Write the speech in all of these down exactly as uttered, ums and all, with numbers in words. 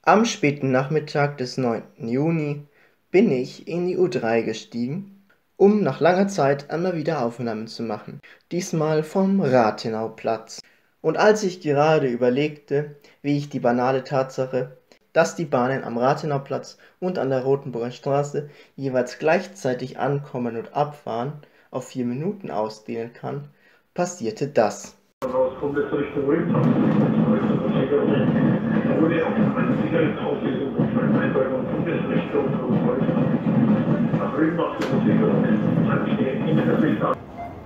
Am späten Nachmittag des neunten Juni bin ich in die U drei gestiegen, um nach langer Zeit einmal wieder Aufnahmen zu machen, diesmal vom Rathenauplatz. Und als ich gerade überlegte, wie ich die banale Tatsache, dass die Bahnen am Rathenauplatz und an der Rothenburger Straße jeweils gleichzeitig ankommen und abfahren, auf vier Minuten ausdehnen kann, passierte das. Rauskommt jetzt Richtung Römer. Ohne eine Sicherheitsauflösung und eine Einbringung in Richtung nach Römer zur Sicherung. Dann stehen in der Richtung.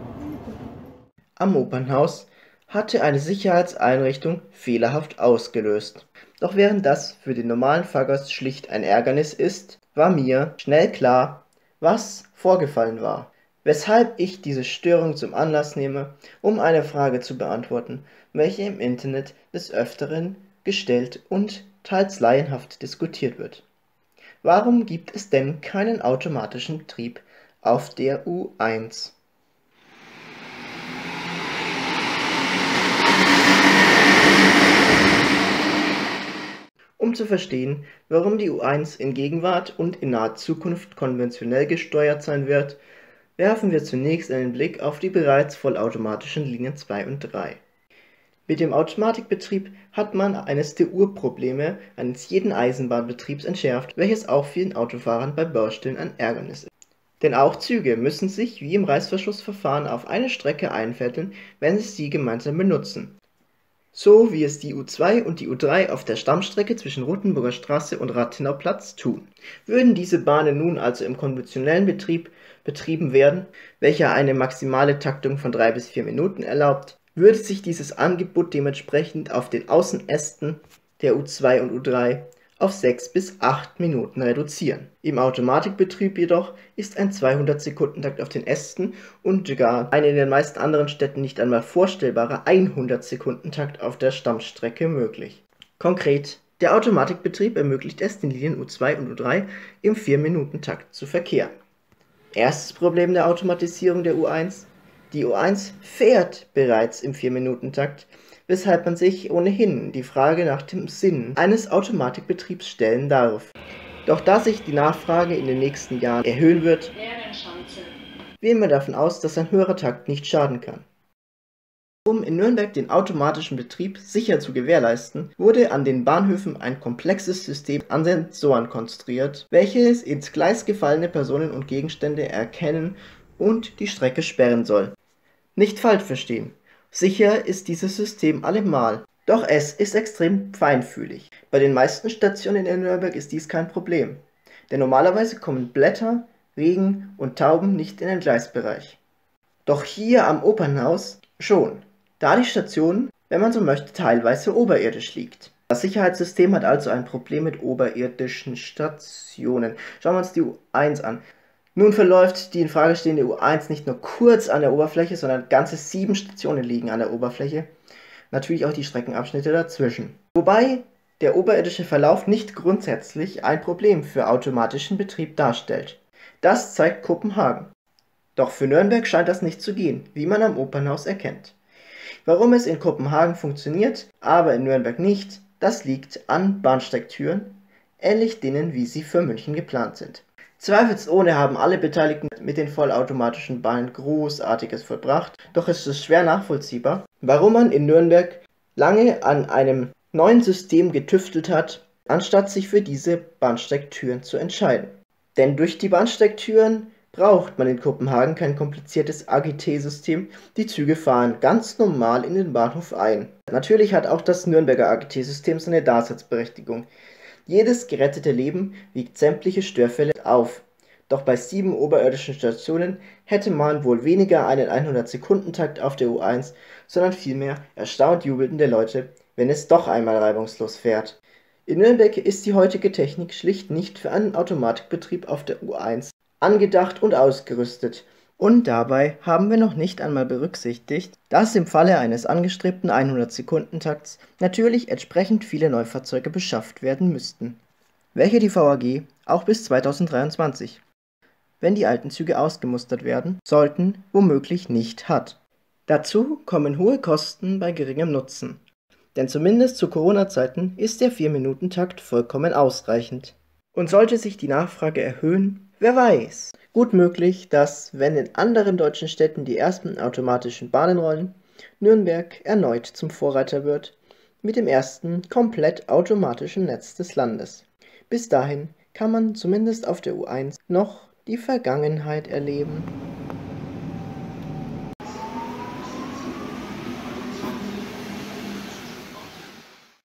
Am Opernhaus hatte eine Sicherheitseinrichtung fehlerhaft ausgelöst. Doch während das für den normalen Fahrgast schlicht ein Ärgernis ist, war mir schnell klar, was vorgefallen war. Weshalb ich diese Störung zum Anlass nehme, um eine Frage zu beantworten, welche im Internet des Öfteren gestellt und teils laienhaft diskutiert wird. Warum gibt es denn keinen automatischen Betrieb auf der U eins? Um zu verstehen, warum die U eins in Gegenwart und in naher Zukunft konventionell gesteuert sein wird, werfen wir zunächst einen Blick auf die bereits vollautomatischen Linien zwei und drei. Mit dem Automatikbetrieb hat man eines der Urprobleme eines jeden Eisenbahnbetriebs entschärft, welches auch vielen Autofahrern bei Baustellen ein Ärgernis ist. Denn auch Züge müssen sich wie im Reißverschlussverfahren auf eine Strecke einfetteln, wenn sie sie gemeinsam benutzen. So wie es die U zwei und die U drei auf der Stammstrecke zwischen Rothenburger Straße und Rathenauplatz tun. Würden diese Bahnen nun also im konventionellen Betrieb betrieben werden, welcher eine maximale Taktung von drei bis vier Minuten erlaubt, würde sich dieses Angebot dementsprechend auf den Außenästen der U zwei und U drei auf sechs bis acht Minuten reduzieren. Im Automatikbetrieb jedoch ist ein zweihundert Sekunden Takt auf den Ästen und gar ein in den meisten anderen Städten nicht einmal vorstellbarer hundert Sekunden Takt auf der Stammstrecke möglich. Konkret, der Automatikbetrieb ermöglicht es den Linien U zwei und U drei im vier Minuten Takt zu verkehren. Erstes Problem der Automatisierung der U eins: Die U eins fährt bereits im vier Minuten Takt, weshalb man sich ohnehin die Frage nach dem Sinn eines Automatikbetriebs stellen darf. Doch da sich die Nachfrage in den nächsten Jahren erhöhen wird, gehen wir davon aus, dass ein höherer Takt nicht schaden kann. Um in Nürnberg den automatischen Betrieb sicher zu gewährleisten, wurde an den Bahnhöfen ein komplexes System an Sensoren konstruiert, welches ins Gleis gefallene Personen und Gegenstände erkennen und die Strecke sperren soll. Nicht falsch verstehen, sicher ist dieses System allemal, doch es ist extrem feinfühlig. Bei den meisten Stationen in Nürnberg ist dies kein Problem, denn normalerweise kommen Blätter, Regen und Tauben nicht in den Gleisbereich. Doch hier am Opernhaus schon, da die Station, wenn man so möchte, teilweise oberirdisch liegt. Das Sicherheitssystem hat also ein Problem mit oberirdischen Stationen. Schauen wir uns die U eins an. Nun verläuft die in Frage stehende U eins nicht nur kurz an der Oberfläche, sondern ganze sieben Stationen liegen an der Oberfläche. Natürlich auch die Streckenabschnitte dazwischen. Wobei der oberirdische Verlauf nicht grundsätzlich ein Problem für automatischen Betrieb darstellt. Das zeigt Kopenhagen. Doch für Nürnberg scheint das nicht zu gehen, wie man am Opernhaus erkennt. Warum es in Kopenhagen funktioniert, aber in Nürnberg nicht, das liegt an Bahnsteigtüren, ähnlich denen wie sie für München geplant sind. Zweifelsohne haben alle Beteiligten mit den vollautomatischen Bahnen Großartiges vollbracht, doch ist es schwer nachvollziehbar, warum man in Nürnberg lange an einem neuen System getüftelt hat, anstatt sich für diese Bahnsteigtüren zu entscheiden. Denn durch die Bahnsteigtüren braucht man in Kopenhagen kein kompliziertes A G T-System, die Züge fahren ganz normal in den Bahnhof ein. Natürlich hat auch das Nürnberger A G T-System seine Daseinsberechtigung. Jedes gerettete Leben wiegt sämtliche Störfälle auf. Doch bei sieben oberirdischen Stationen hätte man wohl weniger einen hundert Sekunden Takt auf der U eins, sondern vielmehr erstaunt jubelnde Leute, wenn es doch einmal reibungslos fährt. In Nürnberg ist die heutige Technik schlicht nicht für einen Automatikbetrieb auf der U eins angedacht und ausgerüstet. Und dabei haben wir noch nicht einmal berücksichtigt, dass im Falle eines angestrebten hundert Sekunden Takts natürlich entsprechend viele Neufahrzeuge beschafft werden müssten, welche die V A G auch bis zweitausenddreiundzwanzig, wenn die alten Züge ausgemustert werden sollten, womöglich nicht hat. Dazu kommen hohe Kosten bei geringem Nutzen. Denn zumindest zu Corona-Zeiten ist der vier-Minuten-Takt vollkommen ausreichend. Und sollte sich die Nachfrage erhöhen, wer weiß. Gut möglich, dass, wenn in anderen deutschen Städten die ersten automatischen Bahnen rollen, Nürnberg erneut zum Vorreiter wird, mit dem ersten komplett automatischen Netz des Landes. Bis dahin kann man zumindest auf der U eins noch die Vergangenheit erleben.